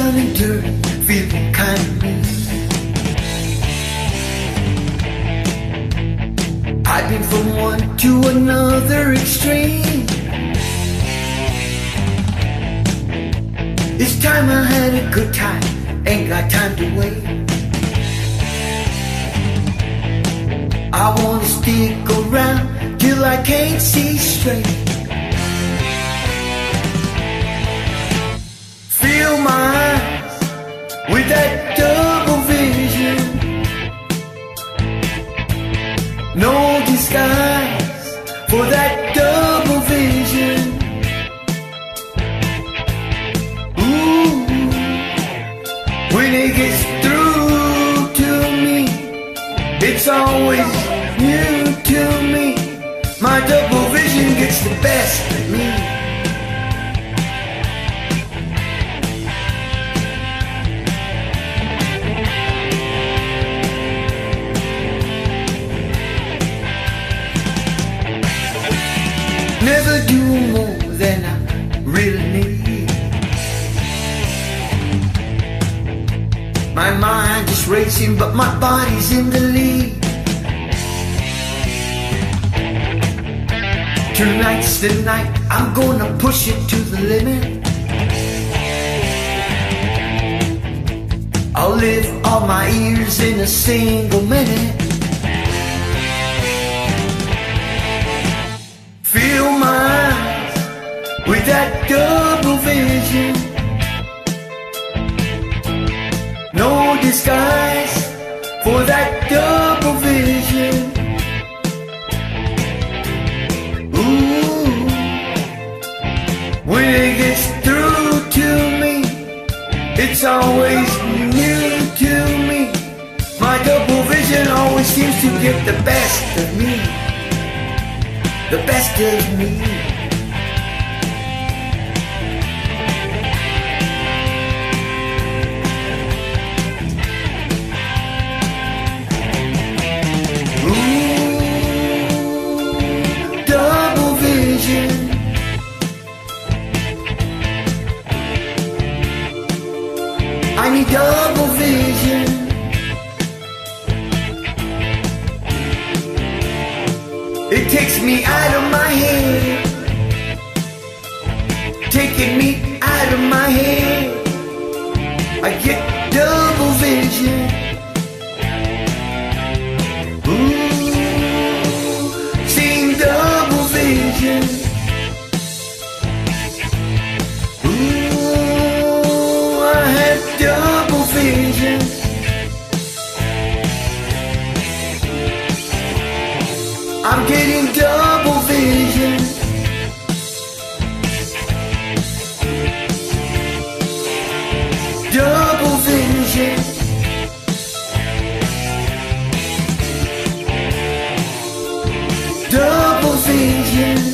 down and dirty, feeling kind of mean. I've been from one to another extreme. This time I had a good time, ain't got time to wait. I wanna stick around till I can't see straight. Fill my eyes with that double vision. No disguise for that double vision. Ooh, when it gets through to me, it's always new to me. My double vision gets the best of me. Never do more than I really need. My mind is racing, but my body's in the lead. Tonight's the night, I'm gonna push it to the limit. I'll live all my years in a single minute. Fill my eyes with that double vision. No disguise for that double vision. Ooh, when it gets through to me, it's always new to me. My double vision always seems to get the best of me. The best of me. Ooh, double vision. I need double vision. It takes me out of my head, taking me out of my head. I get double vision. Ooh, seeing double vision. Ooh, I have double vision. I'm getting double vision. Double vision. Double vision.